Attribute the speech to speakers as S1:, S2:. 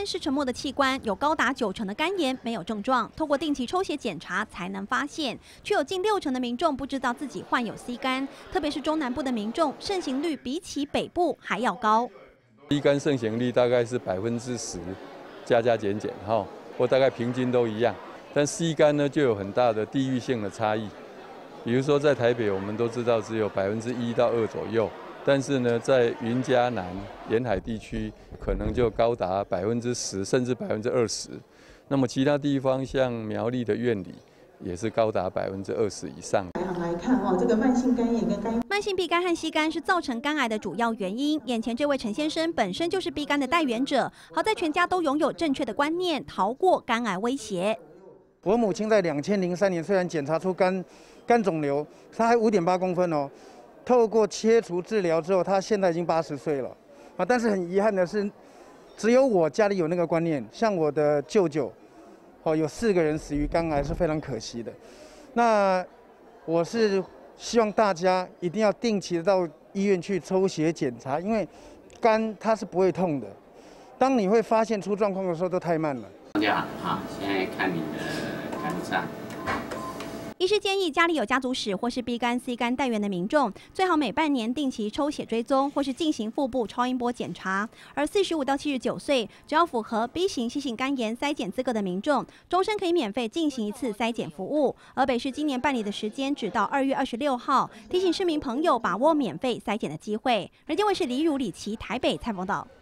S1: 肝是沉默的器官，有高达90%的肝炎没有症状，透过定期抽血检查才能发现，却有近60%的民众不知道自己患有 C 肝，特别是中南部的民众，盛行率比起北部还要高。
S2: C 肝盛行率大概是10%，加减哈，或大概平均都一样。但 C 肝呢就有很大的地域性的差异，比如说在台北，我们都知道只有1%到2%左右。 但是呢，在云嘉南沿海地区，可能就高达10%甚至20%。那么其他地方像苗栗的苑里，也是高达20%以上。
S3: 来看这个慢性肝炎跟
S1: 慢性 B 肝和 C 肝是造成肝癌的主要原因。眼前这位陈先生本身就是 B 肝的带源者，好在全家都拥有正确的观念，逃过肝癌威胁。
S4: 我母亲在2003年虽然检查出肝肿瘤，她还5.8公分哦。 透过切除治疗之后，他现在已经80岁了，但是很遗憾的是，只有我家里有那个观念。像我的舅舅，有4个人死于肝癌，是非常可惜的。那我是希望大家一定要定期的到医院去抽血检查，因为肝它是不会痛的。当你会发现出状况的时候，都太慢了。
S5: 大家好，现在看你的肝脏。
S1: 医师建议，家里有家族史或是 B 肝、C 肝带源的民众，最好每半年定期抽血追踪，或是进行腹部超音波检查。而45到79岁，只要符合 B 型、C 型肝炎筛检资格的民众，终身可以免费进行1次筛检服务。而北市今年办理的时间只到2月26号，提醒市民朋友把握免费筛检的机会。人间卫视李汝、李琦台北采访到。